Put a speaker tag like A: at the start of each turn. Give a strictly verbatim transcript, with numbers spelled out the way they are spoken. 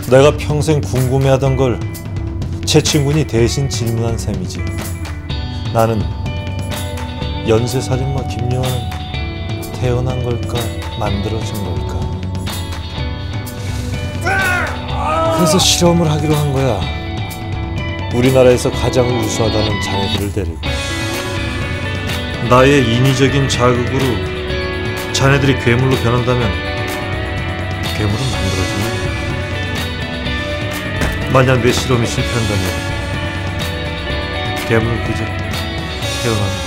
A: 내가 평생 궁금해하던 걸 최친군이 대신 질문한 셈이지. 나는 연쇄살인마 김요한은 태어난 걸까 만들어진 걸까? 그래서 실험을 하기로 한 거야. 우리나라에서 가장 우수하다는 자네들을 데리고 나의 인위적인 자극으로 자네들이 괴물로 변한다면 괴물은 만들어지는 거야. 만약 내 실험이 실패한다면 괴물은 그저 태어나는 거야.